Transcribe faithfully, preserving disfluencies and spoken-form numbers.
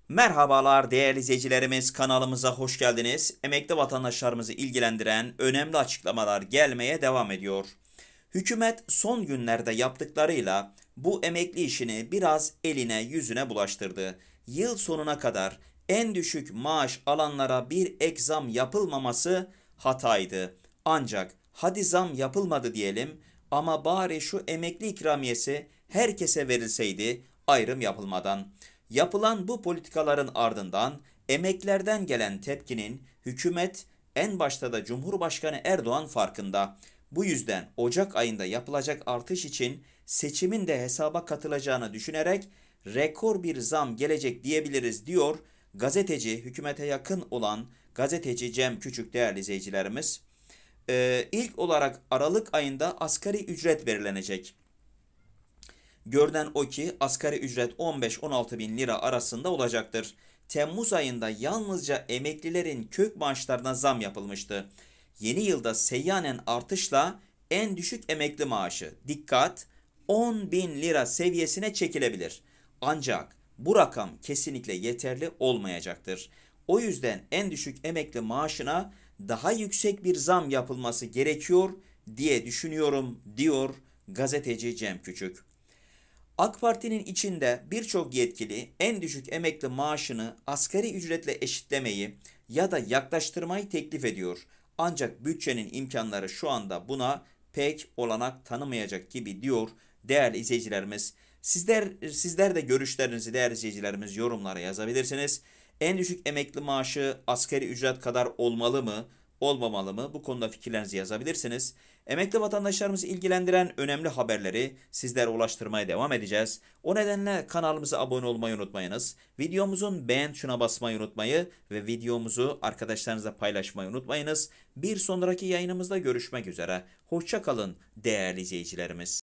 Merhabalar değerli izleyicilerimiz, kanalımıza hoş geldiniz. Emekli vatandaşlarımızı ilgilendiren önemli açıklamalar gelmeye devam ediyor. Hükümet son günlerde yaptıklarıyla bu emekli işini biraz eline yüzüne bulaştırdı. Yıl sonuna kadar en düşük maaş alanlara bir ek zam yapılmaması hataydı. Ancak hadi zam yapılmadı diyelim ama bari şu emekli ikramiyesi herkese verilseydi ayrım yapılmadan. Yapılan bu politikaların ardından emeklerden gelen tepkinin hükümet, en başta da Cumhurbaşkanı Erdoğan farkında. Bu yüzden Ocak ayında yapılacak artış için seçimin de hesaba katılacağını düşünerek rekor bir zam gelecek diyebiliriz diyor gazeteci, hükümete yakın olan gazeteci Cem Küçük değerli izleyicilerimiz. Ee, ilk olarak Aralık ayında asgari ücret belirlenecek. Görünen o ki asgari ücret on beş on altı bin lira arasında olacaktır. Temmuz ayında yalnızca emeklilerin kök maaşlarına zam yapılmıştı. Yeni yılda seyyanen artışla en düşük emekli maaşı, dikkat, on bin lira seviyesine çekilebilir. Ancak bu rakam kesinlikle yeterli olmayacaktır. O yüzden en düşük emekli maaşına daha yüksek bir zam yapılması gerekiyor diye düşünüyorum diyor gazeteci Cem Küçük. AK Parti'nin içinde birçok yetkili en düşük emekli maaşını asgari ücretle eşitlemeyi ya da yaklaştırmayı teklif ediyor. Ancak bütçenin imkanları şu anda buna pek olanak tanımayacak gibi diyor değerli izleyicilerimiz. Sizler sizler de görüşlerinizi değerli izleyicilerimiz yorumlara yazabilirsiniz. En düşük emekli maaşı asgari ücret kadar olmalı mı, olmamalı mı? Bu konuda fikirlerinizi yazabilirsiniz. Emekli vatandaşlarımızı ilgilendiren önemli haberleri sizlere ulaştırmaya devam edeceğiz. O nedenle kanalımıza abone olmayı unutmayınız. Videomuzun beğen tuşuna basmayı unutmayı ve videomuzu arkadaşlarınızla paylaşmayı unutmayınız. Bir sonraki yayınımızda görüşmek üzere. Hoşça kalın değerli izleyicilerimiz.